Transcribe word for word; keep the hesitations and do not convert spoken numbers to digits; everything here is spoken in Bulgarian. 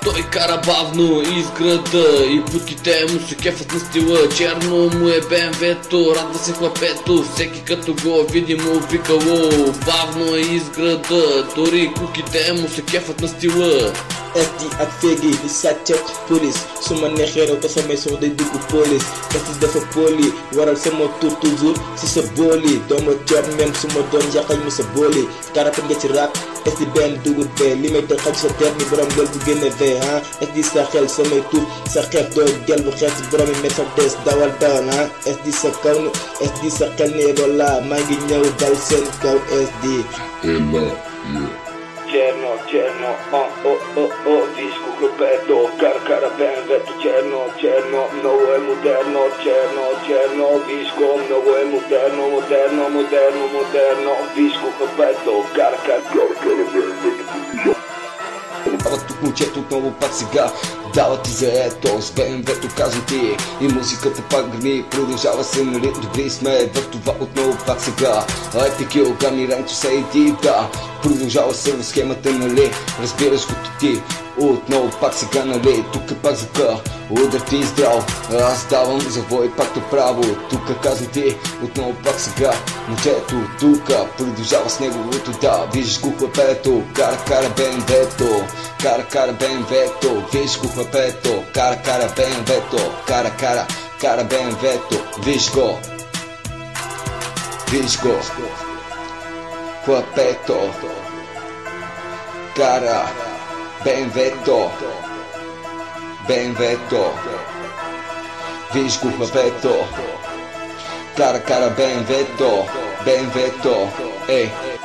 Той кара бавно из града и путките му се кефат на стила. Черно му е Бе Ем Вето, радва се хлапето, всеки като го види му викало. Бавно е из града, дори куките му се кефат на стила. S D ak Fegi di sàcc police su ma neexee raw te samay son day dugg police S D dafa poli waral sama tur toujours si sa booli dooma job même su ma doon yàqal mu sa booli karapet nga ci rap S D benn dugub bee li may tëj xaj sa teer ni borom lool bu génne vee ah S D sa xel samay tur sa xeef doo gel bu xeef si borom yi Mercedes dawal dawal ah S D sa kaw ni S D sa xel ni rola maa ngi ñëw dal seen kaw S D. Cerno, cerno, oh, oh, oh, oh, disco coperto, car, cara, ben vetto, cerno, cerno, no è moderno, cerno, cerno, disco, no è moderno, moderno, moderno, moderno, disco coperto, car, car, car, cara, ben vetto. Ама тук момчето отново пак сега дава ти заето, с Бе Ем Вето казвам ти. И музиката пак грми, продължава се, нали, добри сме в това отново пак сега. Epic килограми, ренто се иди, да. Продължава се в схемата, нали, разбираш го ти. Отново пак сега, нали, тук е пак звука, удар ти здрав. Аз давам завой пак то право, тук казвам ти, отново пак сега. Момчето тука, продължава с неговото да. Виждаш го хлапето, кара, кара Бе Ем Вето. Кара, кара Бе Ем Вето, виж го хлапето. Кара, кара Бе Ем Вето, кара, кара, кара Бе Ем Вето. Виж го, виж го, хлапето. Кара Бе Ем Вето, Бе Ем Вето. Виж го хлапето. Кара, кара Бе Ем Вето, Бе Ем Вето. Ей.